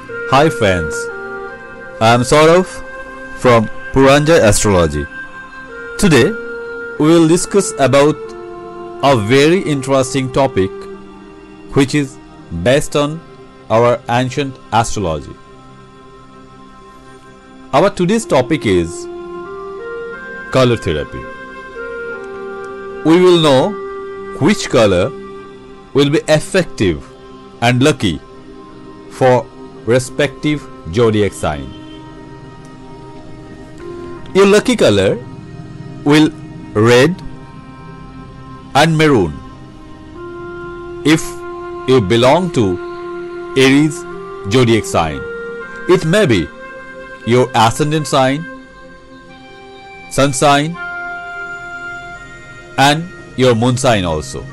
Hi friends, I am Saurav from Puranjay Astrology. Today we will discuss about a very interesting topic which is based on our ancient astrology. Our today's topic is color therapy. We will know which color will be effective and lucky for respective zodiac sign. Your lucky color will red and maroon if you belong to Aries zodiac sign. It may be your ascendant sign, sun sign and your moon sign also.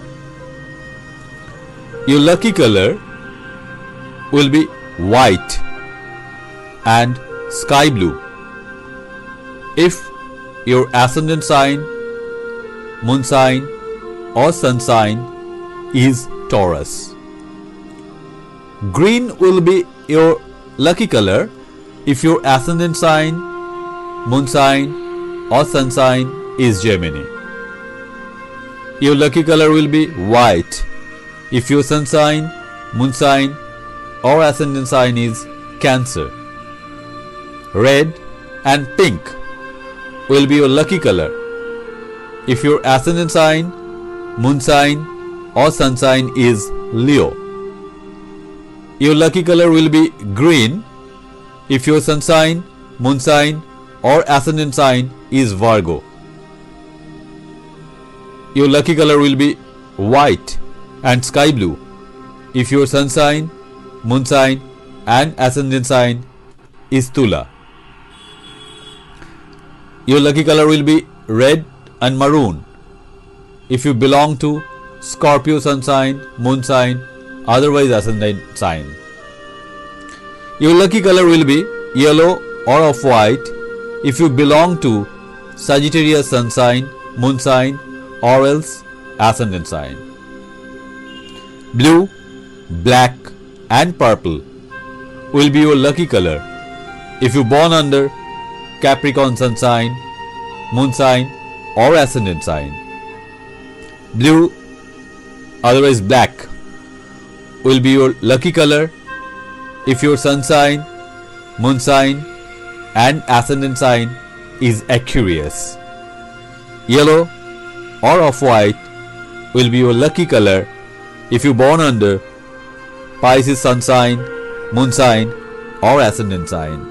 Your lucky color will be white and sky blue if your ascendant sign, moon sign or sun sign is Taurus. Green will be your lucky color if your ascendant sign, moon sign or sun sign is Gemini. Your lucky color will be white if your sun sign, moon sign or ascendant sign is Cancer. Red and pink will be your lucky color if your ascendant sign, moon sign or sun sign is Leo. Your lucky color will be green if your sun sign, moon sign or ascendant sign is Virgo. Your lucky color will be white and sky blue if your sun sign, moon sign and ascendant sign is Tula. Your lucky color will be red and maroon if you belong to Scorpio sun sign, moon sign, otherwise ascendant sign. Your lucky color will be yellow or off-white if you belong to Sagittarius sun sign, moon sign or else ascendant sign. Blue, black and purple will be your lucky color if you born under Capricorn sun sign, moon sign or ascendant sign. Blue, otherwise black, will be your lucky color if your sun sign, moon sign and ascendant sign is Aquarius. Yellow or off-white will be your lucky color if you born under Pisces sun sign, moon sign or ascendant sign.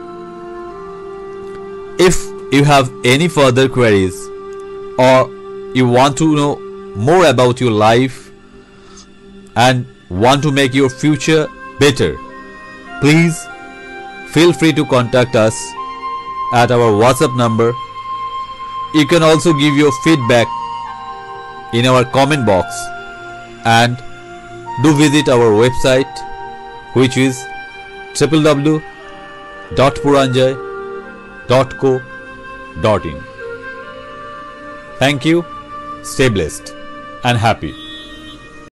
If you have any further queries or you want to know more about your life and want to make your future better, please feel free to contact us at our WhatsApp number. You can also give your feedback in our comment box and do visit our website, which is www.puranjay.co.in. Thank you, stay blessed and happy.